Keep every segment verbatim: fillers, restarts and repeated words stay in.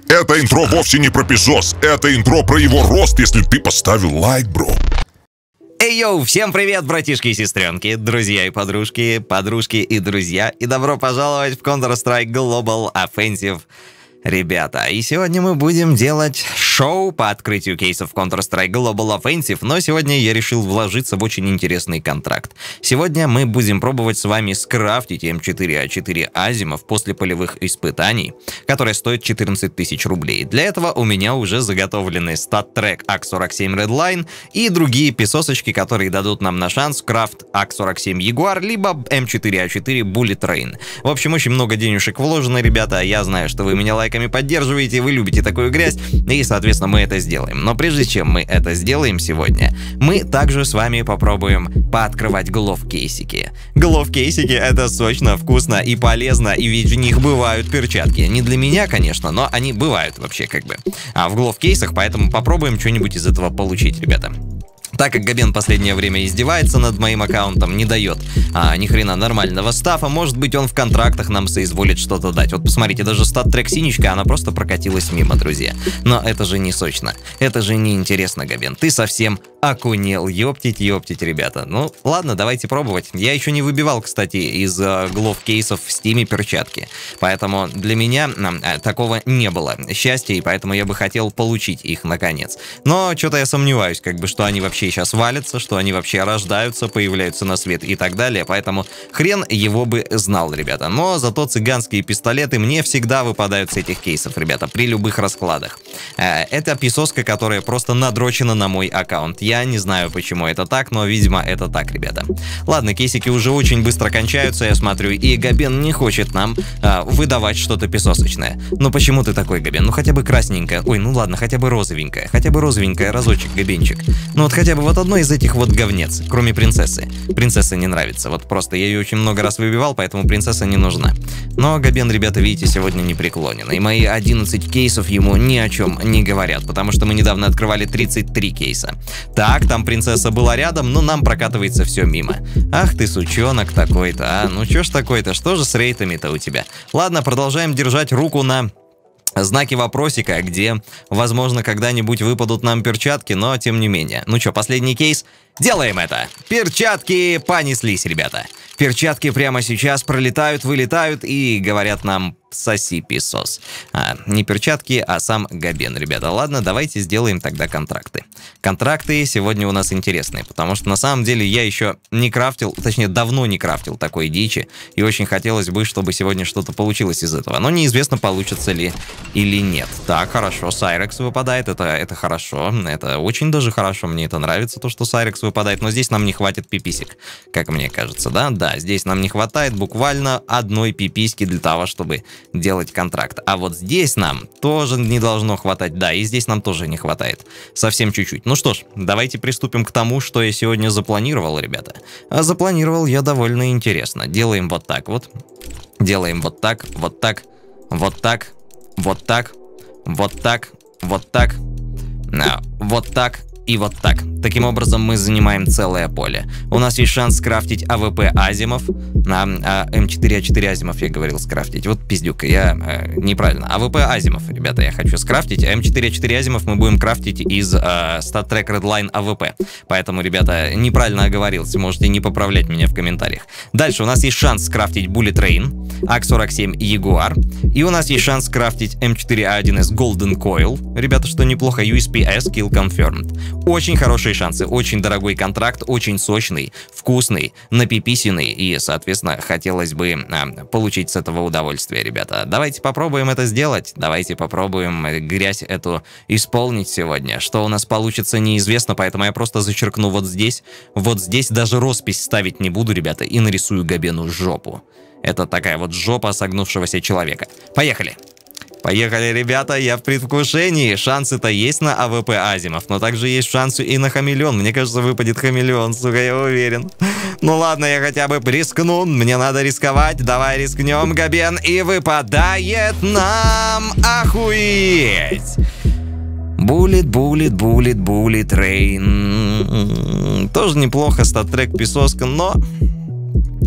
Это интро вовсе не про песос, это интро про его рост, если ты поставил лайк, бро. Эй, йоу, всем привет, братишки и сестренки, друзья и подружки, подружки и друзья, и добро пожаловать в Counter-Strike Global Offensive. Ребята, и сегодня мы будем делать шоу по открытию кейсов Counter-Strike Global Offensive, но сегодня я решил вложиться в очень интересный контракт. Сегодня мы будем пробовать с вами скрафтить эм четыре а четыре Азимов после полевых испытаний, которая стоит четырнадцать тысяч рублей. Для этого у меня уже заготовлены стат-трек эй ка сорок семь Redline и другие песосочки, которые дадут нам на шанс крафт эй ка сорок семь Jaguar, либо эм четыре а четыре Bullet Train. В общем, очень много денежек вложено, ребята, я знаю, что вы меня лайками поддерживаете, вы любите такую грязь, и, соответственно, мы это сделаем. Но прежде чем мы это сделаем сегодня, мы также с вами попробуем пооткрывать глов-кейсики. Глов-кейсики — это сочно, вкусно и полезно, и ведь в них бывают перчатки. Не для меня, конечно, но они бывают вообще как бы а в глов-кейсах, поэтому попробуем что-нибудь из этого получить, ребята. Так как Габен последнее время издевается над моим аккаунтом, не дает а, ни хрена нормального стафа, может быть, он в контрактах нам соизволит что-то дать. Вот посмотрите, даже стат-трек синичка, она просто прокатилась мимо, друзья. Но это же не сочно, это же не интересно, Габен. Ты совсем окунел, ёптить, ёптить, ребята. Ну, ладно, давайте пробовать. Я еще не выбивал, кстати, из э, глов-кейсов в стиме перчатки. Поэтому для меня э, такого не было счастья, и поэтому я бы хотел получить их наконец. Но что-то я сомневаюсь, как бы, что они вообще сейчас валятся, что они вообще рождаются, появляются на свет и так далее, поэтому хрен его бы знал, ребята. Но зато цыганские пистолеты мне всегда выпадают с этих кейсов, ребята, при любых раскладах. Это песоска, которая просто надрочена на мой аккаунт. Я не знаю, почему это так, но, видимо, это так, ребята. Ладно, кейсики уже очень быстро кончаются, я смотрю, и Габен не хочет нам а, выдавать что-то песосочное. Ну почему ты такой, Габен? Ну хотя бы красненькое. Ой, ну ладно, хотя бы розовенькое. Хотя бы розовенькое, разочек, Габенчик. Ну вот хотя бы вот одно из этих вот говнец, кроме принцессы. Принцесса не нравится, вот просто я ее очень много раз выбивал, поэтому принцесса не нужна. Но Габен, ребята, видите, сегодня не преклонен, и мои одиннадцать кейсов ему ни о чем не говорят, потому что мы недавно открывали тридцать три кейса. Так, там принцесса была рядом, но нам прокатывается все мимо. Ах ты сучонок такой-то, а, ну чё ж такой-то, что же с рейтами-то у тебя? Ладно, продолжаем держать руку на знаки вопросика, где, возможно, когда-нибудь выпадут нам перчатки, но тем не менее. Ну чё, последний кейс? Делаем это! Перчатки понеслись, ребята. Перчатки прямо сейчас пролетают, вылетают и говорят нам «соси песос». А, не перчатки, а сам Габен, ребята. Ладно, давайте сделаем тогда контракты. Контракты сегодня у нас интересные, потому что на самом деле я еще не крафтил, точнее давно не крафтил такой дичи, и очень хотелось бы, чтобы сегодня что-то получилось из этого. Но неизвестно, получится ли или нет. Так, хорошо, Сайрекс выпадает, это, это хорошо, это очень даже хорошо, мне это нравится, то, что Сайрекс выпадает, но здесь нам не хватит пиписек, как мне кажется, да? Да, здесь нам не хватает буквально одной пиписьки для того, чтобы делать контракт. А вот здесь нам тоже не должно хватать, да, и здесь нам тоже не хватает. Совсем чуть-чуть. Ну что ж, давайте приступим к тому, что я сегодня запланировал, ребята. А запланировал я довольно интересно. Делаем вот так вот. Делаем вот так, вот так, вот так, вот так, вот так, вот так, вот так и вот так. Таким образом мы занимаем целое поле. У нас есть шанс скрафтить а вэ пэ Азимов, а, а, эм четыре а четыре Азимов я говорил скрафтить. Вот пиздюк, я э, неправильно. а вэ пэ Азимов, ребята, я хочу скрафтить. эм четыре а четыре Азимов мы будем крафтить из э, стат-трек Redline а вэ пэ. Поэтому, ребята, неправильно оговорился, можете не поправлять меня в комментариях. Дальше у нас есть шанс скрафтить Bullet Train, эй ка сорок семь Jaguar. И у нас есть шанс скрафтить эм четыре а один эс Golden Coil. Ребята, что неплохо, ю эс пи эс Kill Confirmed. Очень хорошие шансы, очень дорогой контракт, очень сочный, вкусный, напиписенный, и, соответственно, хотелось бы а, получить с этого удовольствие, ребята. Давайте попробуем это сделать, давайте попробуем грязь эту исполнить сегодня. Что у нас получится, неизвестно, поэтому я просто зачеркну вот здесь, вот здесь даже роспись ставить не буду, ребята, и нарисую Габену жопу. Это такая вот жопа согнувшегося человека. Поехали! Поехали, ребята, я в предвкушении. Шансы-то есть на а вэ пэ Азимов, но также есть шансы и на хамелеон. Мне кажется, выпадет хамелеон, сука, я уверен. Ну ладно, я хотя бы рискну. Мне надо рисковать. Давай рискнем, Габен. И выпадает нам охуеть. Bullet, Bullet, Bullet, Bullet Train. Тоже неплохо, стат-трек песоска, но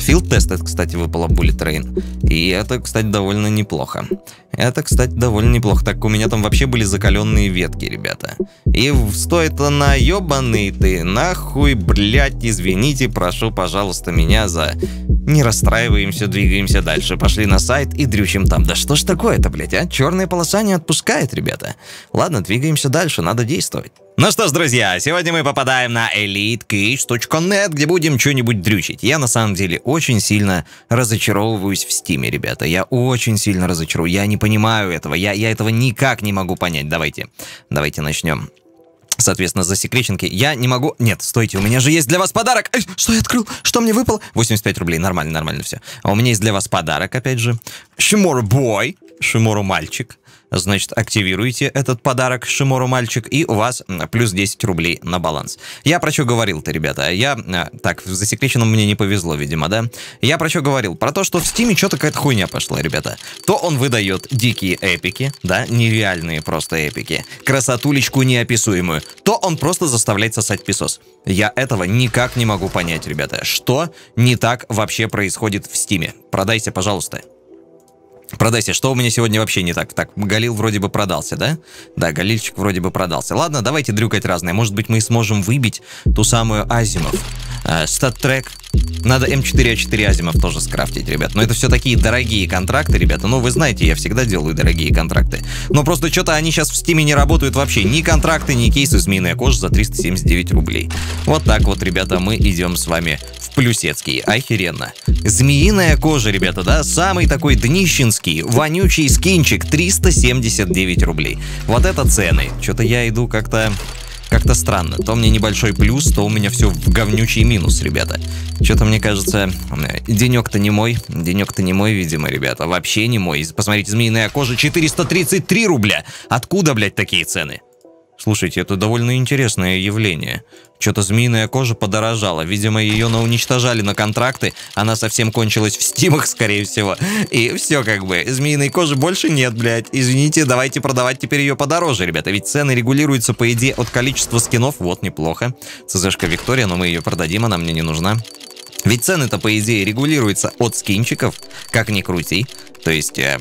Field Test, это, кстати, выпало Bullet Train. И это, кстати, довольно неплохо. Это, кстати, довольно неплохо. Так у меня там вообще были закаленные ветки, ребята. И стоит на ебаный ты, нахуй, блядь, извините, прошу, пожалуйста, меня за... Не расстраиваемся, двигаемся дальше. Пошли на сайт и дрючим там. Да что ж такое-то, блядь, а? Черная полоса не отпускает, ребята. Ладно, двигаемся дальше, надо действовать. Ну что ж, друзья, сегодня мы попадаем на элит кейс точка нет, где будем что-нибудь дрючить. Я на самом деле очень сильно разочаровываюсь в Стиме, ребята. Я очень сильно разочарую. Я не понимаю этого. Я, я этого никак не могу понять. Давайте, давайте начнем. Соответственно, засекреченки. Я не могу... Нет, стойте, у меня же есть для вас подарок. Эй, что я открыл? Что мне выпало? восемьдесят пять рублей, нормально, нормально все. А у меня есть для вас подарок, опять же. Шимору Бой, Шимору Мальчик. Значит, активируйте этот подарок Шимору Мальчик, и у вас плюс десять рублей на баланс. Я про что говорил-то, ребята? Я... Так, в засекреченном мне не повезло, видимо, да? Я про что говорил? Про то, что в Стиме что-то какая-то хуйня пошла, ребята. То он выдает дикие эпики, да, нереальные просто эпики, красотулечку неописуемую, то он просто заставляет сосать песос. Я этого никак не могу понять, ребята. Что не так вообще происходит в Стиме? Продайте, пожалуйста. Продайся, что у меня сегодня вообще не так? Так, Галил вроде бы продался, да? Да, Галильчик вроде бы продался. Ладно, давайте дрюкать разное. Может быть, мы сможем выбить ту самую Азимов. Э, стат-трек. Надо эм четыре а четыре Азимов тоже скрафтить, ребят. Но это все такие дорогие контракты, ребята. Ну, вы знаете, я всегда делаю дорогие контракты. Но просто что-то они сейчас в Стиме не работают вообще. Ни контракты, ни кейсы «Змеиная кожа» за триста семьдесят девять рублей. Вот так вот, ребята, мы идем с вами в плюсецкий. Охеренно. «Змеиная кожа», ребята, да? Самый такой днищенский, вонючий скинчик. триста семьдесят девять рублей. Вот это цены. Что-то я иду как-то... Как-то странно. То мне небольшой плюс, то у меня все в говнючий минус, ребята. Что-то мне кажется, денек-то не мой. Денек-то не мой, видимо, ребята. Вообще не мой. Посмотрите, «Змеиная кожа» четыреста тридцать три рубля. Откуда, блядь, такие цены? Слушайте, это довольно интересное явление. Что-то «Змеиная кожа» подорожала. Видимо, ее науничтожали на контракты. Она совсем кончилась в стимах, скорее всего. И все как бы. «Змеиной кожи» больше нет, блядь. Извините, давайте продавать теперь ее подороже, ребята. Ведь цены регулируются, по идее, от количества скинов. Вот, неплохо. ЦЗшка Виктория, но мы ее продадим, она мне не нужна. Ведь цены-то, по идее, регулируются от скинчиков. Как ни крути. То есть... Э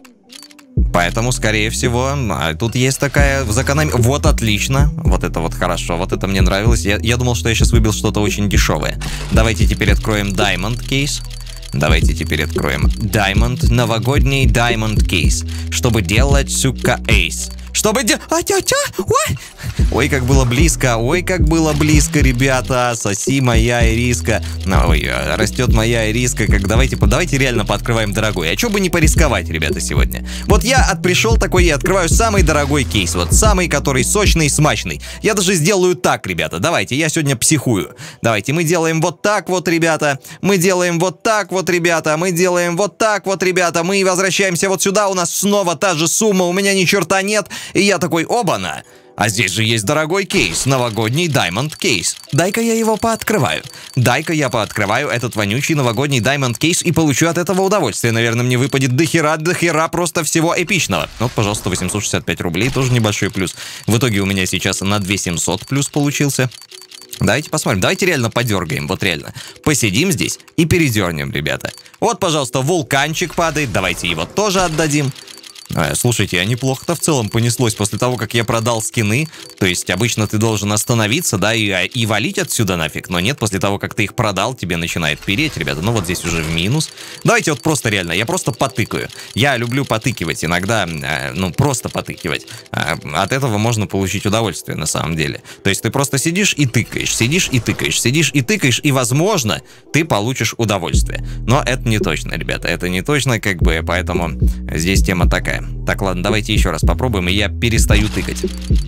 Поэтому, скорее всего, тут есть такая закономерность. Вот отлично, вот это вот хорошо, вот это мне нравилось. Я, я думал, что я сейчас выбил что-то очень дешевое. Давайте теперь откроем Diamond Case. Давайте теперь откроем Diamond, новогодний Diamond Case, чтобы делать, сука, эйс. Чтобы де... А, тя, тя, ой! Ой, как было близко, ой, как было близко, ребята. Соси моя ириска. Ой, растет моя ириска. Как давайте, давайте реально пооткрываем дорогой. А чё бы не порисковать, ребята, сегодня? Вот я от пришел такой и открываю самый дорогой кейс. Вот самый, который сочный, смачный. Я даже сделаю так, ребята. Давайте, я сегодня психую. Давайте, мы делаем вот так вот, ребята. Мы делаем вот так вот, ребята. Мы делаем вот так вот, ребята. Мы возвращаемся вот сюда. У нас снова та же сумма. У меня ни черта нет. И я такой, оба-на! А здесь же есть дорогой кейс, новогодний Diamond Case. Дай-ка я его пооткрываю. Дай-ка я пооткрываю этот вонючий новогодний Diamond Case и получу от этого удовольствие. Наверное, мне выпадет дохера, дохера просто всего эпичного. Вот, пожалуйста, восемьсот шестьдесят пять рублей, тоже небольшой плюс. В итоге у меня сейчас на две тысячи семьсот плюс получился. Давайте посмотрим, давайте реально подергаем, вот реально. Посидим здесь и передернем, ребята. Вот, пожалуйста, вулканчик падает, давайте его тоже отдадим. Слушайте, а неплохо-то в целом понеслось после того, как я продал скины. То есть обычно ты должен остановиться, да, и, и валить отсюда нафиг. Но нет, после того, как ты их продал, тебе начинает переть, ребята. Ну вот здесь уже в минус. Давайте вот просто реально, я просто потыкаю. Я люблю потыкивать иногда, э, ну просто потыкивать. Э, от этого можно получить удовольствие на самом деле. То есть ты просто сидишь и тыкаешь, сидишь и тыкаешь, сидишь и тыкаешь, и возможно ты получишь удовольствие. Но это не точно, ребята, это не точно как бы, поэтому здесь тема такая. Так, ладно, давайте еще раз попробуем, и я перестаю тыкать.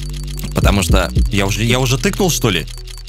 Потому что я уже, я уже тыкнул, что ли?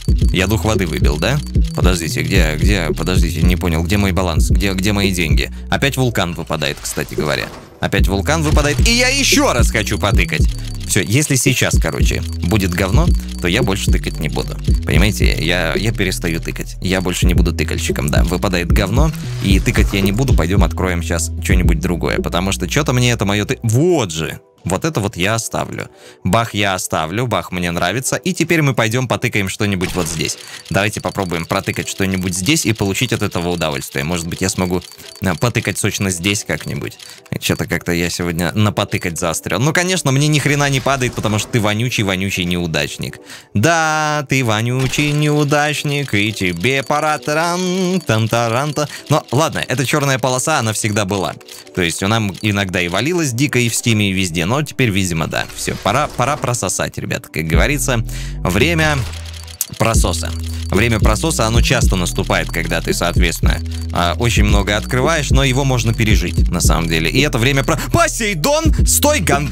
Я дух воды выбил, да? Подождите, где, где, подождите, не понял, где мой баланс, где, где мои деньги? Опять вулкан выпадает, кстати говоря. Опять вулкан выпадает, и я еще раз хочу потыкать. Все, если сейчас, короче, будет говно, то я больше тыкать не буду. Понимаете, я, я перестаю тыкать. Я больше не буду тыкальщиком, да. Выпадает говно, и тыкать я не буду. Пойдем откроем сейчас что-нибудь другое. Потому что что-то мне это мое ты... Вот же! Вот это вот я оставлю. Бах я оставлю, бах мне нравится. И теперь мы пойдем потыкаем что-нибудь вот здесь. Давайте попробуем протыкать что-нибудь здесь и получить от этого удовольствие. Может быть, я смогу потыкать сочно здесь как-нибудь. Что-то как-то я сегодня на потыкать заострил. Ну, конечно, мне ни хрена не падает, потому что ты вонючий-вонючий неудачник. Да, ты вонючий неудачник, и тебе пора таран, там таранта. Но ладно, эта черная полоса, она всегда была. То есть она иногда и валилась дико, и в стиме, и везде. Но теперь, видимо, да. Все, пора, пора прососать, ребят. Как говорится, время прососа. Время прососа, оно часто наступает, когда ты, соответственно, очень много открываешь, но его можно пережить, на самом деле. И это время про... Посейдон, стой, ган...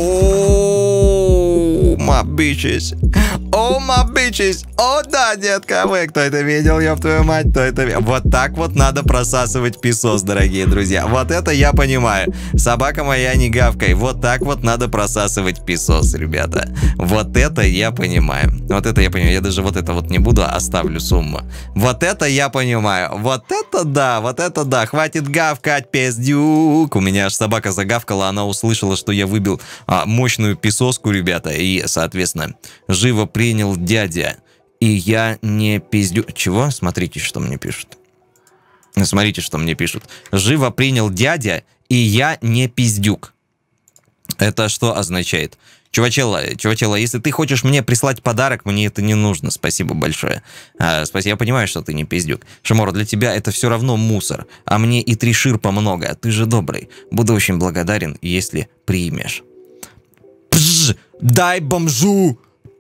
Ооо, my bitches. О, my bitches. О, да, детка, вы кто это видел, ёб твою мать, кто это видел. Вот так вот надо просасывать песос, дорогие друзья. Вот это я понимаю. Собака моя не гавкай. Вот так вот надо просасывать песос, ребята. Вот это я понимаю. Вот это я понимаю. Я даже вот это вот не буду, оставлю сумму. Вот это я понимаю. Вот это да, вот это да. Хватит гавкать, пиздюк. У меня аж собака загавкала, она услышала, что я выбил а, мощную песоску, ребята. И, соответственно, живо принял дядя. И я не пиздю... Чего? Смотрите, что мне пишут. Смотрите, что мне пишут. Живо принял дядя, и я не пиздюк. Это что означает? Чувачела, чувачела, если ты хочешь мне прислать подарок, мне это не нужно. Спасибо большое. А, спасибо, я понимаю, что ты не пиздюк. Шиморо, для тебя это все равно мусор. А мне и три ширпа много. Ты же добрый. Буду очень благодарен, если примешь. Пж, дай бомжу!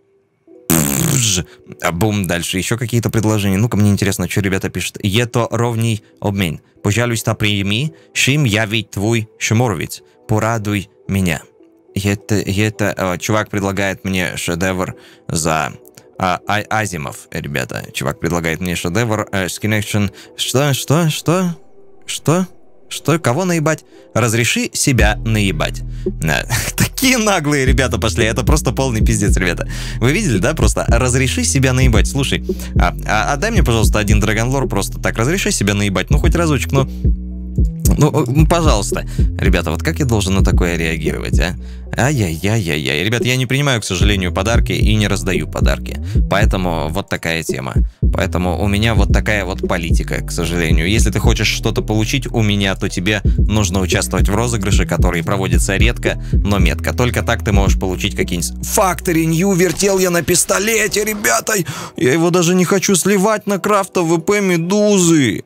Пж. А бум, дальше еще какие-то предложения. Ну-ка, мне интересно, что ребята пишут. Ето ровний обмен. Пожалуйста, прими, шим я ведь твой шиморовец. Порадуй меня. Это, это чувак предлагает мне шедевр за а, а, Азимов, ребята. Чувак предлагает мне шедевр э, Skin Action. Что, что, что, что, что, кого наебать? Разреши себя наебать. Да. Такие наглые ребята пошли, это просто полный пиздец, ребята. Вы видели, да? Просто разреши себя наебать. Слушай, а, а, отдай мне, пожалуйста, один Драгонлор просто так. Разреши себя наебать, ну хоть разочек, ну... Ну, пожалуйста. Ребята, вот как я должен на такое реагировать, а? Ай-яй-яй-яй-яй. Ребят, я не принимаю, к сожалению, подарки и не раздаю подарки. Поэтому вот такая тема. Поэтому у меня вот такая вот политика, к сожалению. Если ты хочешь что-то получить у меня, то тебе нужно участвовать в розыгрыше, который проводится редко, но метко. Только так ты можешь получить какие-нибудь... Factory New вертел я на пистолете, ребята! Я его даже не хочу сливать на крафта ВП Медузы.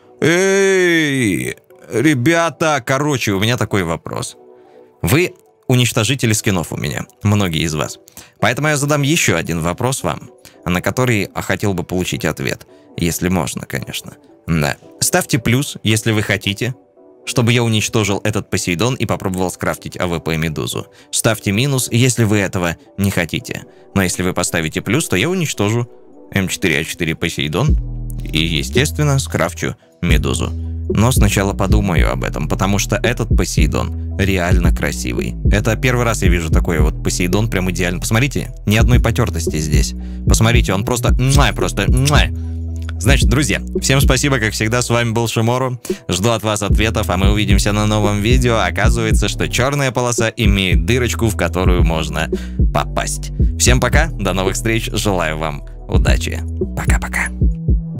Эй! Ребята, короче, у меня такой вопрос. Вы уничтожители скинов у меня, многие из вас. Поэтому я задам еще один вопрос вам, на который хотел бы получить ответ. Если можно, конечно. Да. Ставьте плюс, если вы хотите, чтобы я уничтожил этот Посейдон и попробовал скрафтить АВП Медузу. Ставьте минус, если вы этого не хотите. Но если вы поставите плюс, то я уничтожу эм четыре а четыре Посейдон и, естественно, скрафчу Медузу. Но сначала подумаю об этом, потому что этот Посейдон реально красивый. Это первый раз я вижу такой вот Посейдон, прям идеально. Посмотрите, ни одной потертости здесь. Посмотрите, он просто... просто... Значит, друзья, всем спасибо, как всегда, с вами был Шиморо. Жду от вас ответов, а мы увидимся на новом видео. Оказывается, что черная полоса имеет дырочку, в которую можно попасть. Всем пока, до новых встреч, желаю вам удачи. Пока-пока.